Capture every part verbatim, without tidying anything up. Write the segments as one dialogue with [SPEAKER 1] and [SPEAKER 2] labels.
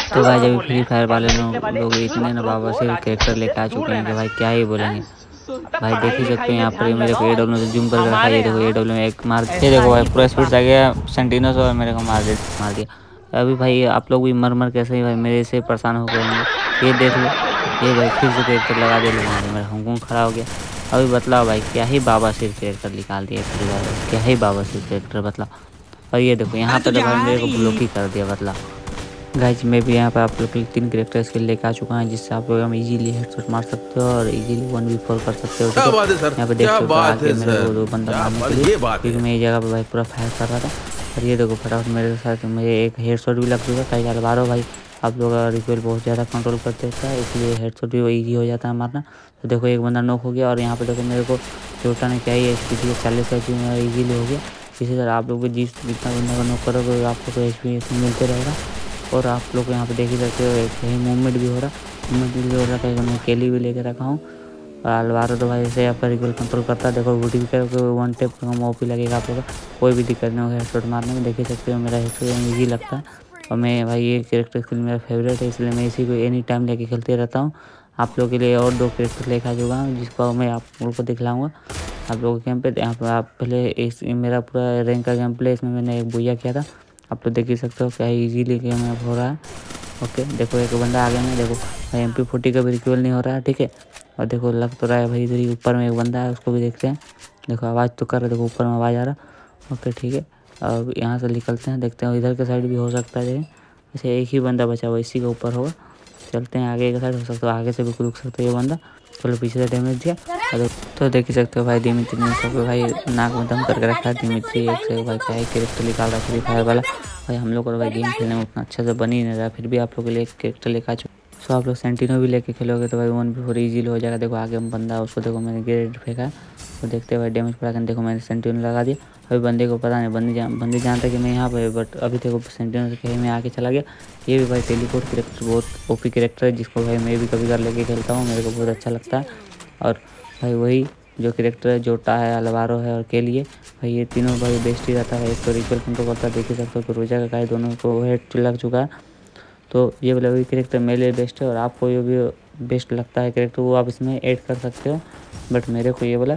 [SPEAKER 1] तो भाई जब फ्री फायर वाले लोग लोग इतने ना बाबा से कैरेक्टर लेकर आ चुके हैं कि भाई क्या ही बोलेंगे। भाई देख ही सकते हो यहाँ पर मेरे को ए डब्ल्यू में जूम करके रखा है। ये देखो ए डब्ल्यू में एक मार, ये देखो भाई पूरा स्पीड से आ गया सेंटिनोस और मेरे को मार दे मार दिया। अभी भाई आप लोग भी मर मर कैसे ही भाई मेरे से परेशान हो गए होंगे। ये देख लो, ये भाई फिर से कैरेक्टर लगा दे लोग, मेरा हंगकंग खड़ा हो गया। अभी बतलाओ भाई क्या ही बाबा सिर्फ कैरेक्टर निकाल दिया फिर बार, क्या ही बाबा सिर्फ कैरेक्टर बतलाओ। और ये देखो यहाँ पर भाई मेरे को ब्लॉक ही कर दिया बतलाओ। गाइज मैं भी यहाँ पर आप लोग के लिए तीन कैरेक्टर स्किल लेकर आ चुका है, जिससे आप लोग हम इजीली हेडशॉट मार सकते हो और इजीली वन वी फोर कर सकते हो।
[SPEAKER 2] क्या बात है सर,
[SPEAKER 1] यहाँ पे देख
[SPEAKER 2] क्या
[SPEAKER 1] सकते हो
[SPEAKER 2] बात
[SPEAKER 1] आगे
[SPEAKER 2] है
[SPEAKER 1] मेरे को
[SPEAKER 2] सर,
[SPEAKER 1] दो बंदा
[SPEAKER 2] क्या
[SPEAKER 1] मारने
[SPEAKER 2] बात
[SPEAKER 1] के
[SPEAKER 2] है,
[SPEAKER 1] लिए,
[SPEAKER 2] ये बात
[SPEAKER 1] क्योंकि
[SPEAKER 2] है।
[SPEAKER 1] मैं ये जगह पे भाई पूरा फायर कर रहा था। और ये देखो फटाफट मेरे साथ मुझे एक हेडशॉट भी लग चुका है। कई बार बारो भाई आप लोग का रिकॉइल बहुत ज़्यादा कंट्रोल कर देता है, इसलिए हेडशॉट भी ईजी हो जाता है मारना। तो देखो एक बंदा नॉक हो गया और यहाँ पे देखो मेरे को चोटा ने क्या ही एच पी दिया, चालीस एच पी मेरा ईजीली हो गया। इसी तरह आप लोग भी जिस जितना बंदा का नॉक करोगे आप लोग को एच पी इसमें मिलते रहेगा। और आप लोग को यहाँ पे देख ही सकते हो कहीं मूवमेंट भी हो रहा मूवमेंट भी हो रहा है, कहीं मैं केली भी लेके रखा हूँ। और अलवारो तो भाई ऐसे आपका रिकॉइल कंट्रोल करता है। देखो बूटी भी करके वन टेप का ओपी लगेगा आप लोग का, कोई भी दिक्कत नहीं होगा हेडशॉट मारने में। देख ही सकते हो मेरा हेडशॉट ईजी लगता है। और मैं भाई ये कैरेक्टर स्किल मेरा फेवरेट है, इसलिए मैं इसी को एनी टाइम लेके खेलते रहता हूँ। आप लोग के लिए और दो कैरेक्टर लेकर आ चुका हूँ, जिसको मैं आप लोगों को दिखलाऊंगा आप लोगों के गेम पे। यहाँ पर आप पहले इस मेरा पूरा रैंक का गेम प्ले, इसमें मैंने एक बुया किया था, आप तो देख ही सकते हो क्या इजीली गेम अब हो रहा है। ओके देखो एक बंदा आगे में, देखो भाई एम पी फोर्टी का भी रिकॉइल नहीं हो रहा है, ठीक है। और देखो लग तो रहा है भाई इधर ही ऊपर में एक बंदा है, उसको भी देखते हैं। देखो आवाज़ तो कर रहा है, देखो ऊपर में आवाज़ आ रहा। ओके ठीक है, अब यहाँ से निकलते हैं, देखते हैं इधर के साइड भी हो सकता है। जैसे एक ही बंदा बचा हुआ इसी के ऊपर होगा, चलते हैं आगे के साइड, हो सकता है आगे से भी रुक सकता है ये बंदा। चलो पीछे से डैमेज दिया। तो देख ही सकते हो भाई दिमित्री ने सब भाई नाक में दम करके रखा है। दिमित्री एक से भाई क्या ही कैरेक्टर निकाल रहा है फ्री फायर वाला। भाई हम लोग को भाई गेम खेलने में उतना अच्छा से बन ही नहीं रहा, फिर भी आप लोग के लिए एक कैरेक्टर लेकर आ चुका। सो आप लोग सेंटिनो भी लेके खेलोगे तो भाई वन भी फोर ईजिली हो जाएगा। देखो आगे में बंदा है, उसको देखो मैंने ग्रेड फेंका है, तो देखते हैं भाई डैमेज पड़ा कर। देखो मैंने सेंटिनो लगा दिया। अभी बंदे को पता नहीं, बंदी जान बंदी जानता है कि मैं यहाँ पर, बट अभी देखो सेंटिनो से कहीं मैं आके चला गया। ये भी भाई टेलीपोर्ट कैरेक्टर बहुत ओपी कैरेक्टर है, जिसको भाई मैं भी कभी कर लेके खेलता हूँ, मेरे को बहुत अच्छा लगता है। और भाई वही जो कैरेक्टर है, जोटा है, अलवारो है और के लिए भाई ये तीनों भाई बेस्ट ही रहता है। एक तो रिकॉइल कंट्रोल करता है, देख ही सकते हो कि रोजा का काय दोनों को हेड लग चुका है। तो ये वाला वही कैरेक्टर मेरे लिए बेस्ट है, और आपको जो भी बेस्ट लगता है कैरेक्टर वो आप इसमें ऐड कर सकते हो। बट मेरे को ये वाला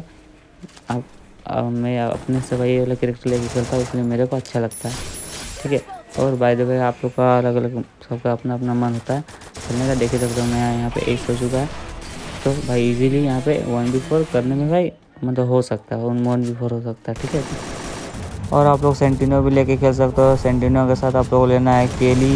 [SPEAKER 1] आप, आप मैं अपने से भाई ये वाला कैरेक्टर लेके खेलता हूँ, इसलिए मेरे को अच्छा लगता है, ठीक है। और बाय द वे आप लोग का अलग अलग सबका अपना अपना मन होता है खेलने का। देख सकते हो मैं यहाँ पे एस हो चुका है, तो भाई इजीली यहाँ पे वन बी फोर करने में भाई मतलब हो सकता है, वन बी फोर हो सकता है, ठीक है। और आप लोग सेंटिनो भी लेके खेल सकते हो। सेंटिनो के साथ आप लोग को लेना है केली,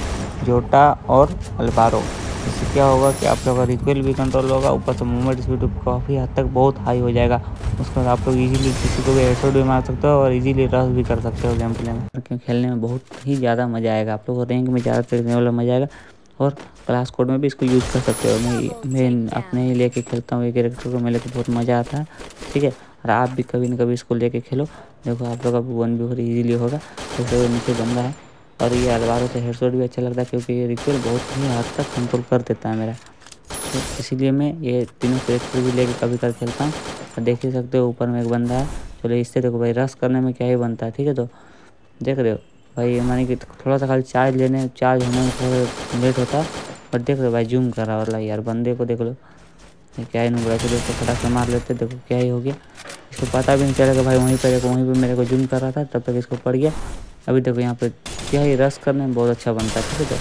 [SPEAKER 1] जोटा और अलवारो। इससे क्या होगा कि आप लोग का रिकॉइल भी कंट्रोल होगा, ऊपर से मूवमेंट स्पीड काफ़ी हद तक बहुत हाई हो जाएगा। उसके बाद आप लोग इजीली किसी को भी हेडशॉट भी मार सकते हो और इजीली रश भी कर सकते हो गेम प्ले में, क्योंकि खेलने में बहुत ही ज़्यादा मज़ा आएगा। आप लोग को रैंक में ज़्यादा खेलने वाला मज़ा आएगा, और क्लास कोड में भी इसको यूज़ कर सकते हो। मैं मैं अपने ही लेके खेलता हूँ ये कैरेक्टर को, मेरे को बहुत मज़ा आता है, ठीक है। और आप भी कभी ना कभी इसको लेके खेलो। देखो आप लोग का वन भी ईजिली होगा। जैसे नीचे बंदा है, और ये अलवारो से हेडशॉट भी अच्छा लगता है, क्योंकि ये रिकॉइल बहुत ही हद तक कंट्रोल कर देता है मेरा, तो इसीलिए मैं ये तीनों कैरेक्टर भी लेके कभी कर खेलता हूँ। और देख ही सकते हो ऊपर में एक बंदा है। चलो इससे देखो भाई रश करने में क्या ही बनता है, ठीक है। तो देख रहे हो भाई मानी कि थोड़ा सा खाली चार्ज लेने चार्ज होने में थोड़ा लेट होता है, और देख रहे हो भाई जूम कर रहा वाला यार बंदे को, देख लो क्या ही नहीं बोला। चलो इसको फटाक से मार लेते, देखो क्या ही हो गया। इसको पता भी नहीं चलेगा भाई, वहीं पर देखो वहीं पर मेरे को जूम कर रहा था, तब तक इसको पड़ गया। अभी देखो यहाँ पे क्या ही रश करने में बहुत अच्छा बनता है, ठीक है।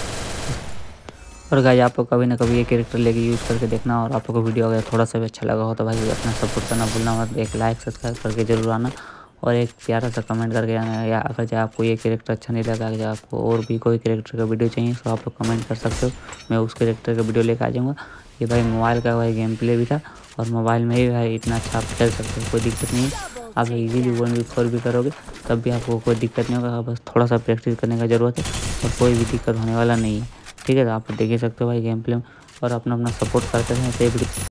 [SPEAKER 1] और गाइस आप लोग कभी ना कभी ये कैरेक्टर लेके यूज़ करके देखना। और आप लोग को वीडियो अगर थोड़ा सा भी अच्छा लगा हो तो भाई अपना सपोर्ट करना भूलना मत, एक लाइक सब्सक्राइब करके जरूर आना, और एक प्यारा सा कमेंट करके आना। या अगर जो आपको ये कैरेक्टर अच्छा नहीं लगा, जो आपको और भी कोई कैरेक्टर का वीडियो चाहिए तो आप लोग कमेंट कर सकते हो, मैं उस कैरेक्टर का वीडियो लेकर आ जाऊँगा। ये भाई मोबाइल का भाई गेम प्ले भी था, और मोबाइल में ही भाई इतना अच्छा आप खेल सकते हो, कोई दिक्कत नहीं है। आप इजीली वन वी फोर भी करोगे तब भी आपको कोई दिक्कत नहीं होगा, बस थोड़ा सा प्रैक्टिस करने का ज़रूरत है, और कोई भी दिक्कत होने वाला नहीं है, ठीक है। तो आप देख ही सकते हो भाई गेम प्ले में, और अपना अपना सपोर्ट करते हैं ऐसे ही।